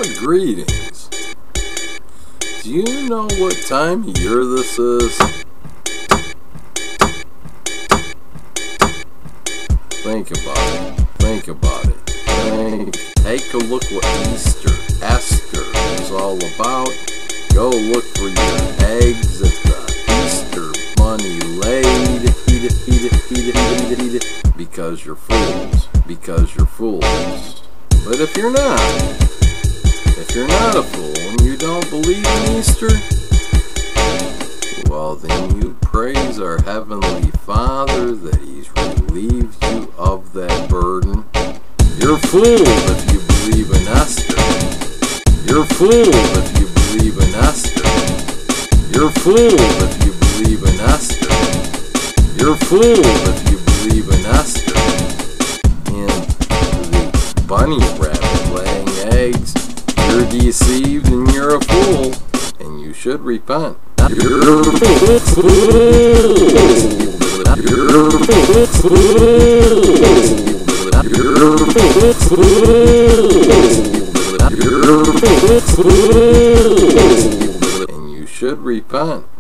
Greetings. Do you know what time of year this is? Think about it. Think about it. Take a look what Esther is all about. Go look for your eggs at the Easter bunny laid. Eat it, eat it, eat it, eat it, eat it. Because you're fools. Because you're fools. But if you're not a fool and you don't believe in Easter, well then you praise our Heavenly Father that He's relieved you of that burden. You're fools if you believe in Esther. You're fools if you believe in Esther. You're fools if you believe in Esther. You're fools if you believe in Esther. And the bunny rabbit laying eggs, you're deceived and you're a fool, and you should repent. You're fools. You're fools. And you should repent.